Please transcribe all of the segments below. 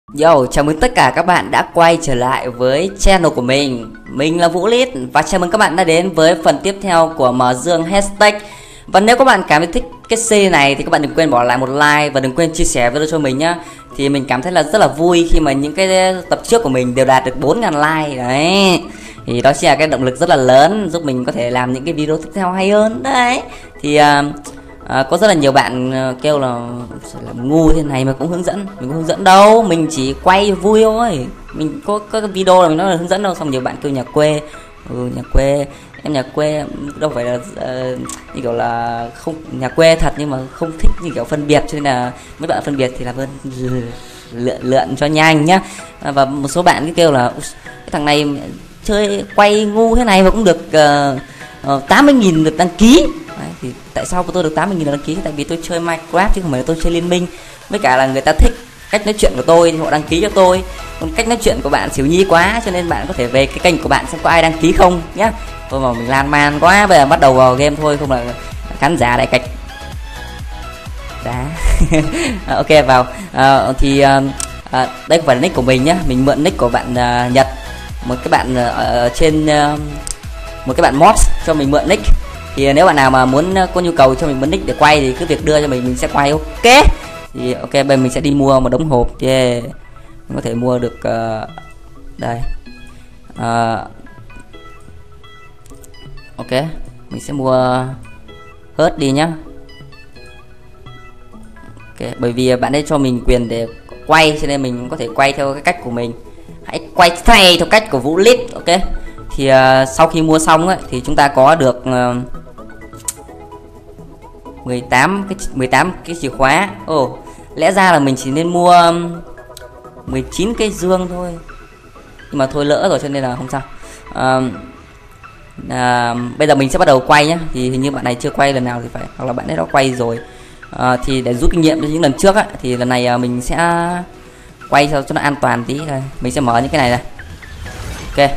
Yo, chào mừng tất cả các bạn đã quay trở lại với channel của mình. Mình là Vũ Lít và chào mừng các bạn đã đến với phần tiếp theo của Mở Dương Hashtag. Và nếu các bạn cảm thấy thích cái series này thì các bạn đừng quên bỏ lại một like và đừng quên chia sẻ video cho mình nhá. Thì mình cảm thấy là rất là vui khi mà những cái tập trước của mình đều đạt được 4.000 like đấy. Thì đó chính là cái động lực rất là lớn giúp mình có thể làm những cái video tiếp theo hay hơn đấy. Thì có rất là nhiều bạn kêu là làm ngu thế này mà cũng hướng dẫn. Mình không hướng dẫn đâu, mình chỉ quay vui thôi. Mình có cái video là mình nói là hướng dẫn đâu. Xong nhiều bạn kêu nhà quê. Nhà quê, em nhà quê đâu phải là như kiểu là không nhà quê thật nhưng mà không thích như kiểu phân biệt, cho nên là mấy bạn phân biệt thì là lượn cho nhanh nhá. Và một số bạn cứ kêu là cái thằng này chơi quay ngu thế này mà cũng được 80.000 được đăng ký. Đấy, thì tại sao tôi được 80.000 đăng ký? Tại vì tôi chơi Minecraft chứ không phải là tôi chơi Liên Minh. Với cả là người ta thích cách nói chuyện của tôi thì họ đăng ký cho tôi. Còn cách nói chuyện của bạn xỉu nhi quá, cho nên bạn có thể về cái kênh của bạn xem có ai đăng ký không nhá. Thôi mà mình lan man quá, bây giờ bắt đầu vào game thôi, không là khán giả đại cạch đá. Ok vào. Đây không phải là nick của mình nhá, mình mượn nick của bạn Nhật, một cái bạn ở trên một cái bạn mod cho mình mượn nick. Thì nếu bạn nào mà muốn có nhu cầu cho mình mượn nick để quay thì cứ việc đưa cho mình sẽ quay. Ok thì ok, bây giờ mình sẽ đi mua một đống hộp. Yeah, mình có thể mua được đây. Ok, mình sẽ mua hết đi nhá. Ok, bởi vì bạn ấy cho mình quyền để quay cho nên mình có thể quay theo cái cách của mình. Hãy quay theo cách của Vũ Lít. Ok, thì sau khi mua xong ấy thì chúng ta có được 18 cái chìa khóa. Lẽ ra là mình chỉ nên mua 19 cái dương thôi, nhưng mà thôi lỡ rồi cho nên là không sao. Bây giờ mình sẽ bắt đầu quay nhé. Thì hình như bạn này chưa quay lần nào thì phải, hoặc là bạn ấy đã quay rồi. Thì để rút kinh nghiệm cho những lần trước á, thì lần này mình sẽ quay cho nó an toàn tí. Đây, mình sẽ mở những cái này này. Ok.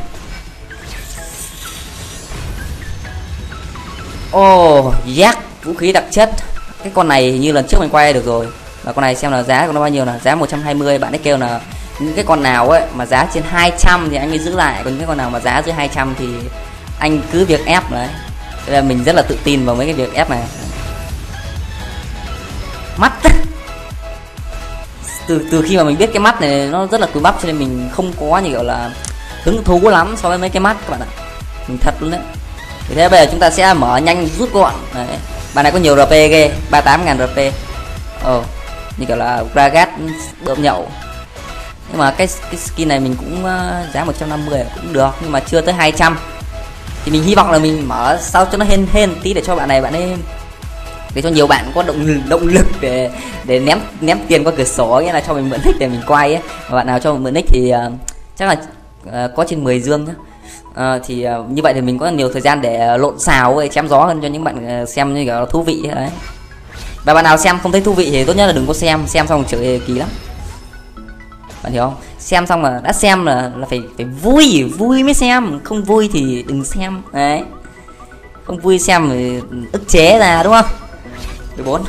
Yak, vũ khí đặc chất. Cái con này hình như lần trước mình quay được rồi. Và con này xem là giá của nó bao nhiêu, là giá 120. Bạn ấy kêu là những cái con nào ấy mà giá trên 200 thì anh mới giữ lại, còn những cái con nào mà giá dưới 200 thì anh cứ việc ép đấy. Đây là mình rất là tự tin vào mấy cái việc ép này. Mắt từ khi mà mình biết cái mắt này nó rất là cùi bắp, cho nên mình không có như kiểu là hứng thú lắm so với mấy cái mắt các bạn ạ. Mình thật luôn đấy. Thì thế bây giờ chúng ta sẽ mở nhanh rút gọn đấy. Bạn này có nhiều RP ghê, 38.000 RP. Như kiểu là Gragas bơm nhậu. Nhưng mà cái skin này mình cũng giá 150 cũng được, nhưng mà chưa tới 200. Thì mình hy vọng là mình mở sao cho nó hên tí để cho bạn ấy để cho nhiều bạn có động lực để ném tiền qua cửa sổ, nghĩa là cho mình mượn nick để mình quay ấy. Và bạn nào cho mình mượn nick thì chắc là có trên 10 dương nhá. Thì như vậy thì mình có nhiều thời gian để lộn xào với chém gió hơn cho những bạn xem như kiểu thú vị đấy. Và bạn nào xem không thấy thú vị thì tốt nhất là đừng có xem xong chửi kỳ lắm, bạn hiểu không? Xem xong mà đã xem là phải vui mới xem, không vui thì đừng xem đấy. Không vui xem thì ức chế ra, đúng không? 14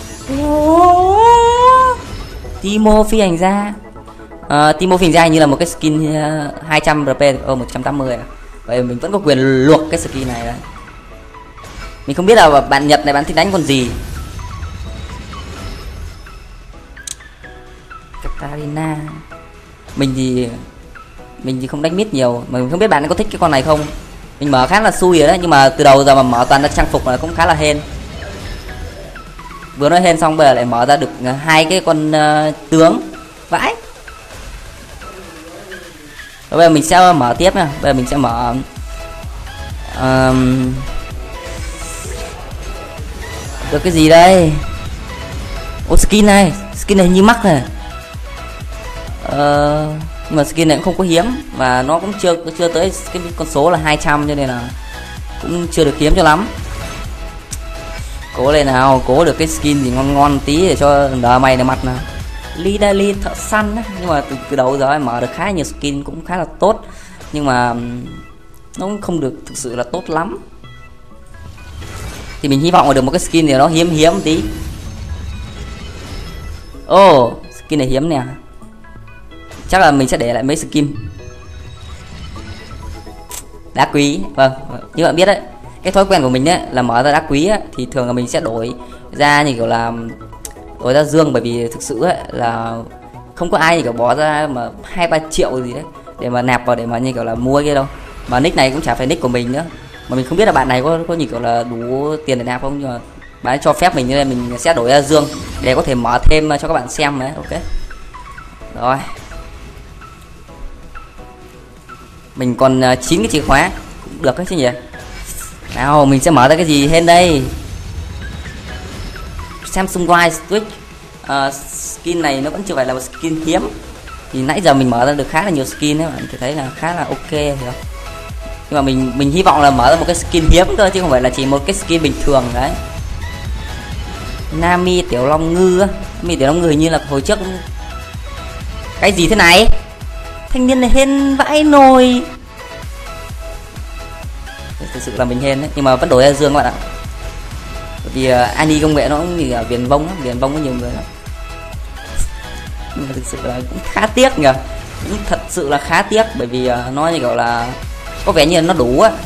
Timo phi hành gia. Timo phi hành gia như là một cái skin 200 RP 180 à? Vậy mình vẫn có quyền luộc cái skin này đấy. Mình không biết là bạn Nhật này bạn thích đánh con gì. Katarina. Mình thì không đánh mid nhiều, mà mình không biết bạn ấy có thích cái con này không. Mình mở khá là xui rồi đấy, nhưng mà từ đầu giờ mà mở toàn là trang phục là cũng khá là hên. Vừa nói hên xong bây giờ lại mở ra được hai cái con tướng vãi. Rồi bây giờ mình sẽ mở tiếp nha. Bây giờ mình sẽ mở được cái gì đây? Skin này như mắc này. Nhưng mà skin này cũng không có hiếm, và nó cũng chưa tới cái con số là 200, cho nên là cũng chưa được hiếm cho lắm. Cố lên nào, cố được cái skin gì ngon tí để cho đỡ mày này mặt nào. Lidali thợ săn á. Nhưng mà từ đầu giờ em mở được khá nhiều skin cũng khá là tốt, nhưng mà nó cũng không được thực sự là tốt lắm. Thì mình hy vọng là được một cái skin gì đó hiếm tí. Skin này hiếm nè. chắc là mình sẽ để lại mấy skin đá quý. Vâng, như bạn biết đấy, cái thói quen của mình đấy là mở ra đá quý ấy, thì thường là mình sẽ đổi ra như kiểu là đổi ra dương, bởi vì thực sự ấy là không có ai kiểu bỏ ra mà 2-3 triệu gì đấy để mà nạp vào để mà như kiểu là mua kia đâu, mà nick này cũng chả phải nick của mình nữa, mà mình không biết là bạn này có như kiểu là đủ tiền để nạp không, nhưng mà bạn ấy cho phép mình nên mình sẽ đổi ra dương để có thể mở thêm cho các bạn xem đấy. Ok rồi, mình còn 9 cái chìa khóa cũng được đấy chứ nhỉ. Nào mình sẽ mở ra cái gì hết đây. Samsung White Switch, skin này nó vẫn chưa phải là một skin hiếm, thì nãy giờ mình mở ra được khá là nhiều skin đấy, bạn thấy là khá là ok hiểu không? Nhưng mà mình hy vọng là mở ra một cái skin hiếm thôi chứ không phải là chỉ một cái skin bình thường đấy. Nami Tiểu Long Ngư á, Nami Tiểu Long Ngư hình như là hồi trước cái gì thế này, thanh niên này hên vãi nồi. Thực sự là mình hên đấy, nhưng mà vẫn đổi ra dương các bạn ạ, bởi vì Ani công nghệ nó cũng như là viền vông có nhiều người lắm, nhưng mà thực sự là cũng khá tiếc nhỉ, cũng thật sự là khá tiếc, bởi vì nó như kiểu là có vẻ như là nó đủ á.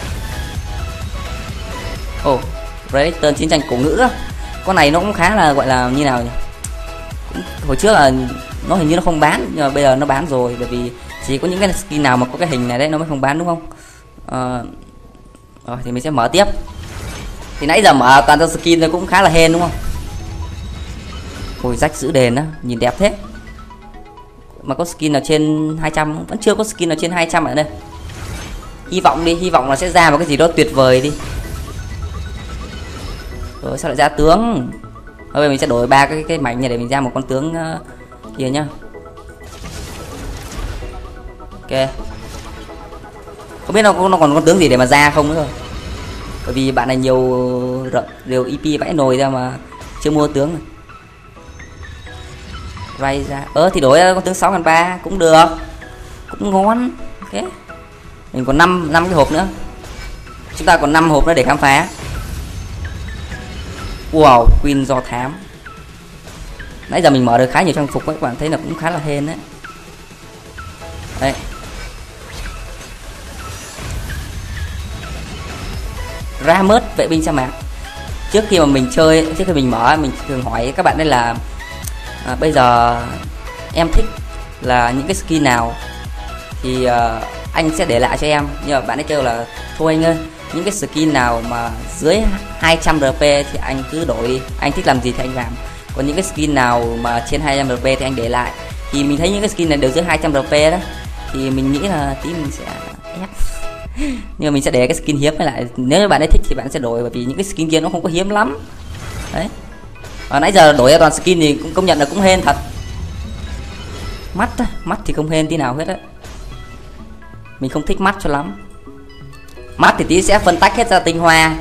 Predator chiến tranh cổ ngữ á, con này nó cũng khá là gọi là như nào nhỉ, cũng, hồi trước là nó hình như nó không bán, nhưng mà bây giờ nó bán rồi, bởi vì chỉ có những cái skin nào mà có cái hình này đấy nó mới không bán đúng không. Rồi thì mình sẽ mở tiếp, thì nãy giờ mở toàn ra skin nó cũng khá là hên đúng không. Ôi rách giữ đền á, nhìn đẹp thế, mà có skin nào trên 200 vẫn chưa có skin nào trên 200 ở đây. Hy vọng đi, hy vọng là sẽ ra một cái gì đó tuyệt vời đi. Rồi sao lại ra tướng? Thôi mình sẽ đổi 3 cái mảnh này để mình ra một con tướng kia nhá. Ok, không biết nó còn con tướng gì để mà ra không nữa rồi, bởi vì bạn này nhiều EP vãi nồi ra mà chưa mua tướng này. Ray ra thì đổi ra con tướng 6.300 cũng được, cũng ngon. Ok, mình còn 5 cái hộp nữa, chúng ta còn 5 hộp nữa để khám phá. Wow, Queen do thám, nãy giờ mình mở được khá nhiều trang phục ấy, các bạn thấy là cũng khá là hên đấy. Đây, ra mớt vệ binh sa mạc. Trước khi mà mình chơi, trước khi mình mở, mình thường hỏi các bạn đây là bây giờ em thích là những cái skin nào thì anh sẽ để lại cho em, nhưng mà bạn ấy kêu là thôi anh ơi, những cái skin nào mà dưới 200 rp thì anh cứ đổi đi, anh thích làm gì thì anh làm, còn những cái skin nào mà trên 200 rp thì anh để lại. Thì mình thấy những cái skin này đều dưới 200 rp đó, thì mình nghĩ là tí mình sẽ ép nhưng mà mình sẽ để cái skin hiếm lại, nếu như bạn ấy thích thì bạn sẽ đổi, bởi vì những cái skin kia nó không có hiếm lắm đấy. Và nãy giờ đổi ra toàn skin thì cũng công nhận là cũng hên thật. Mắt thì không hên tí nào hết á, mình không thích mắt cho lắm. Mắt thì tí sẽ phân tách hết ra tinh hoa.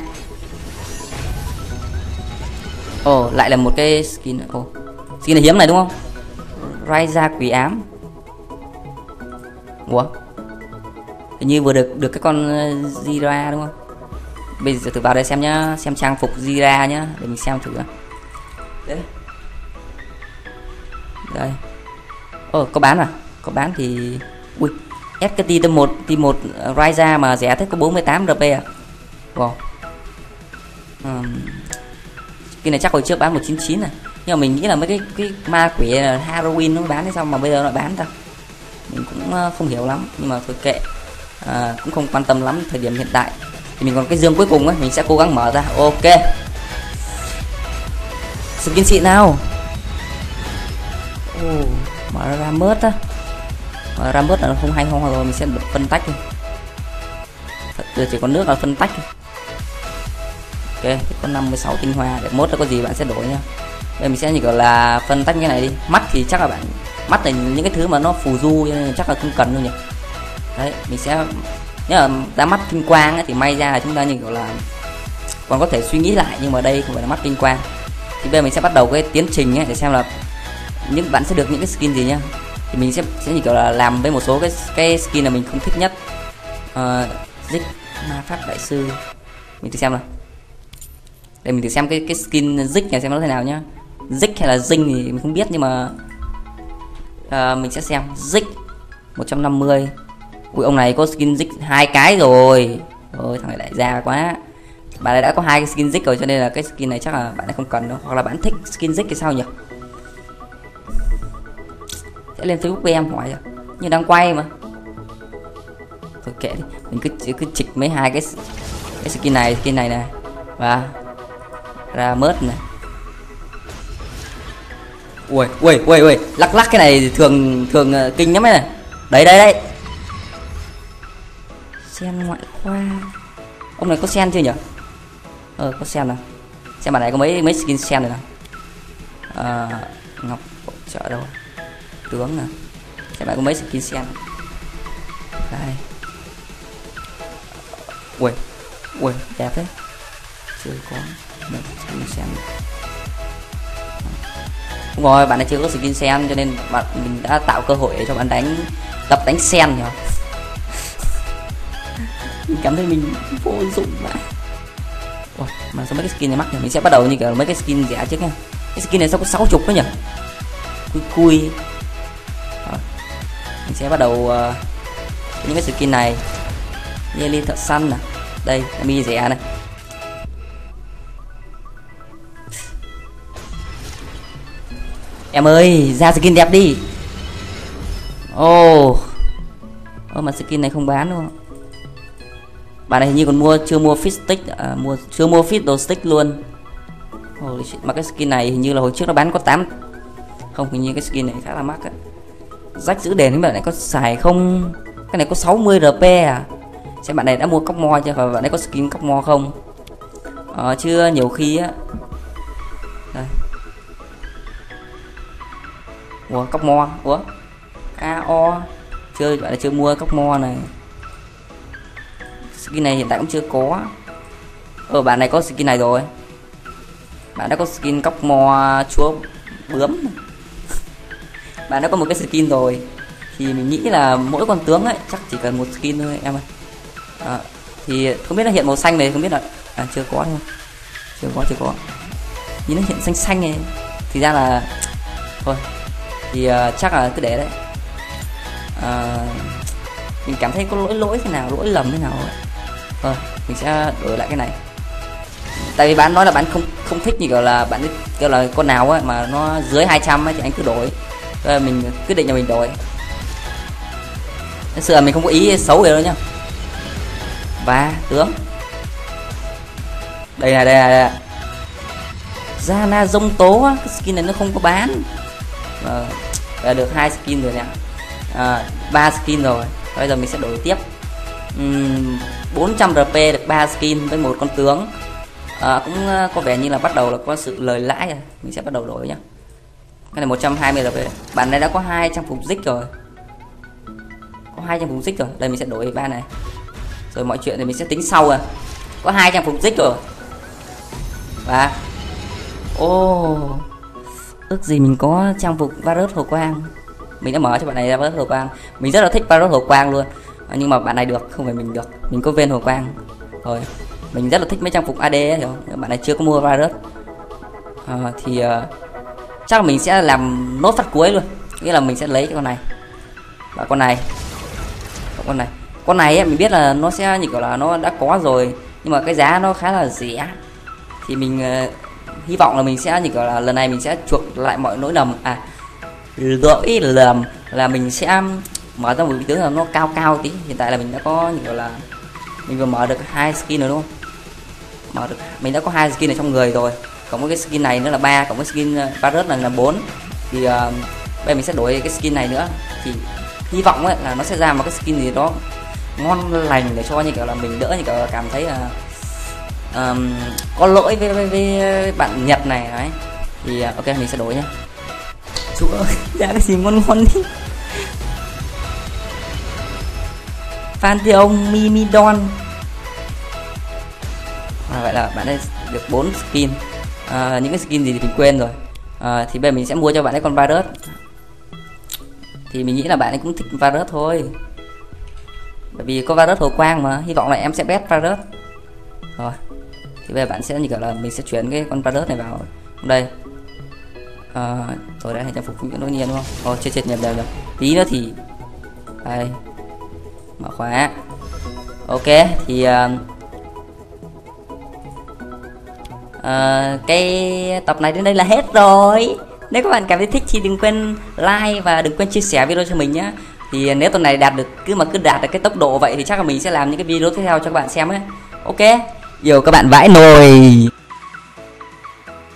Lại là một cái skin. Skin này hiếm này đúng không? Raija quỷ ám. Ủa, hình như vừa được cái con Zira đúng không? Bây giờ thử vào đây xem nhá, xem trang phục Zira nhá, để mình xem thử. Đây. Có bán à? Có bán thì ui, SKT T1 Raija mà rẻ thế có 48 rp à? Wow. Cái này chắc hồi trước bán 199 này. Nhưng mà mình nghĩ là mấy cái ma quỷ Halloween nó bán hay sao mà bây giờ nó bán ta? Mình cũng không hiểu lắm, nhưng mà thôi kệ. Cũng không quan tâm lắm thời điểm hiện tại. Thì mình còn cái dương cuối cùng ấy, mình sẽ cố gắng mở ra. Ok. Skin xịn nào. Mở ra mớt á. Mở ra mớt là nó không hay không, rồi mình sẽ phân tách đi. Thật giờ chỉ có nước là phân tách thôi. Ok, có 56 tinh hoa, để mốt là có gì bạn sẽ đổi nha. Bây mình sẽ như kiểu là phân tách cái này đi. Mắt thì chắc là bạn, mắt là những cái thứ mà nó phù du nên chắc là không cần đâu nhỉ. Đấy, mình sẽ, nếu mà ra mắt vinh quang ấy, thì may ra là chúng ta như kiểu là còn có thể suy nghĩ lại, nhưng mà đây không phải là mắt vinh quang. Thì bây giờ mình sẽ bắt đầu cái tiến trình ấy, để xem là những bạn sẽ được những cái skin gì nhá. Thì mình sẽ như kiểu là làm với một số cái skin là mình không thích nhất. Zik ma pháp đại sư, mình thử xem nào. Để mình thử xem cái skin Zik này xem nó thế nào nhá. Zik hay là Zing thì mình không biết, nhưng mà Mình sẽ xem Zik 150. Ui, ông này có skin Zik 2 cái rồi. Ôi thằng này đại gia quá. Bạn này đã có 2 cái skin Zik rồi, cho nên là cái skin này chắc là bạn này không cần đâu, hoặc là bạn thích skin Zik thì sao nhỉ? Sẽ lên Facebook với em hỏi rồi, nhưng đang quay mà. Thôi kệ đi, mình cứ chịch mấy hai cái skin này nè, và ra mớt này. Ui, lắc cái này thường kinh lắm này. Đây. Sen ngoại khoa. Ông này có sen chưa nhỉ? Có sen nào. Xem bạn này có mấy skin sen rồi nào. Ngọc hỗ trợ đâu? Tướng nè. Xem bạn có mấy skin sen. Đây. Ui, đẹp thế. Chưa có mấy skin sen. Đúng rồi, bạn này chưa có skin sen, cho nên mình đã tạo cơ hội để cho bạn tập đánh sen nhỉ. Mình cảm thấy mình vô dụng vậy. Mà sao mấy cái skin này mắc nhỉ? Mình sẽ bắt đầu như kiểu mấy cái skin rẻ trước nha. Cái skin này sao có 60 đó nhỉ? Cui. Mình sẽ bắt đầu những cái skin này. Như thợ săn nè. Đây là mi rẻ này. Em ơi, ra skin đẹp đi. Mà skin này không bán đâu. Bạn này hình như còn chưa mua fit stick, chưa mua fit đồ stick luôn. Mà cái skin này hình như là hồi trước nó bán có 8. Không, hình như cái skin này khá là mắc á. Rách giữ đèn, bạn này có xài không? Cái này có 60 RP à? Xem bạn này đã mua cóc mo chưa, và bạn này có skin cóc mo không? Chưa, nhiều khi á. Đây. Ủa, cóc mo, KO. Bạn này chưa mua cóc mo này. Skin này hiện tại cũng chưa có. Bạn này có skin này rồi. Bạn đã có skin cóc mo chúa bướm. Bạn đã có một cái skin rồi. Thì mình nghĩ là mỗi con tướng ấy chắc chỉ cần một skin thôi em ơi. Thì không biết là hiện màu xanh này, không biết là chưa có thôi. Chưa có. Nhìn nó hiện xanh này. Thì ra là thôi. Thì chắc là cứ để đấy. Mình cảm thấy có lỗi thế nào, lỗi lầm thế nào rồi. Thôi mình sẽ đổi lại cái này. Tại vì bạn nói là bạn không thích như kiểu là bạn kêu là con nào ấy mà nó dưới 200 ấy thì anh cứ đổi. Rồi mình quyết định là mình đổi. Thật sự là mình không có ý xấu gì đâu nhá. Và tướng đây này. Zana Dông Tố á, cái skin này nó không có bán. Và được 2 skin rồi nè. 3 skin rồi. Bây giờ mình sẽ đổi tiếp. 400 RP được 3 skin với một con tướng. Cũng có vẻ như là bắt đầu là có sự lời lãi rồi. Mình sẽ bắt đầu đổi nhá. Cái này 120 RP. Bạn này đã có 2 trang phục dích rồi. Đây mình sẽ đổi 3 này. Rồi mọi chuyện thì mình sẽ tính sau à. Có 2 trang phục dích rồi. Và ước gì mình có trang phục Varus Hồ Quang. Mình đã mở cho bạn này ra Varus Hồ Quang. Mình rất là thích Varus Hồ Quang luôn. Nhưng mà bạn này được, không phải mình được. Mình có Ven Hồ Quang. Rồi mình rất là thích mấy trang phục AD ấy, hiểu không? Bạn này chưa có mua Varus. Thì chắc là mình sẽ làm nốt phát cuối luôn. Nghĩa là mình sẽ lấy cái con này và con này ấy, mình biết là nó sẽ như kiểu là nó đã có rồi, nhưng mà cái giá nó khá là rẻ. Thì mình hy vọng là mình sẽ như kiểu là lần này mình sẽ chuộc lại mọi lỗi lầm. Lỗi lầm là mình sẽ mở ra một cái tướng là nó cao tí. Hiện tại là mình đã có như kiểu là mình vừa mở được 2 skin rồi đúng không? Mình đã có 2 skin ở trong người rồi. Còn một cái skin này nữa là 3, còn cái skin Varus là 4. Thì bây giờ mình sẽ đổi cái skin này nữa. Thì hy vọng ấy là nó sẽ ra một cái skin gì đó ngon lành để cho như kiểu là mình đỡ như kiểu là cảm thấy là có lỗi với bạn Nhật này đấy. Thì ok mình sẽ đổi nhá. Chúa ơi, ra cái gì ngon đi. Pantheon Mimidon. Vậy là bạn ấy được 4 skin. Những cái skin gì thì mình quên rồi. Thì bây giờ mình sẽ mua cho bạn ấy con Varus. Thì mình nghĩ là bạn ấy cũng thích Varus thôi. Bởi vì có Varus Hồ Quang mà. Hy vọng là em sẽ bet Varus. Rồi thì bây giờ bạn sẽ như kiểu là mình sẽ chuyển cái con Varus này vào đây. Tôi đã thành trang phục vĩnh viễn đương nhiên đúng không? Chết nhầm đều rồi. Tí nữa thì đây mở khóa. Ok thì cái tập này đến đây là hết rồi. Nếu các bạn cảm thấy thích thì đừng quên like và đừng quên chia sẻ video cho mình nhé. Thì nếu tuần này đạt được cứ đạt được cái tốc độ vậy thì chắc là mình sẽ làm những cái video tiếp theo cho các bạn xem ấy. Ok, yêu các bạn vãi nồi.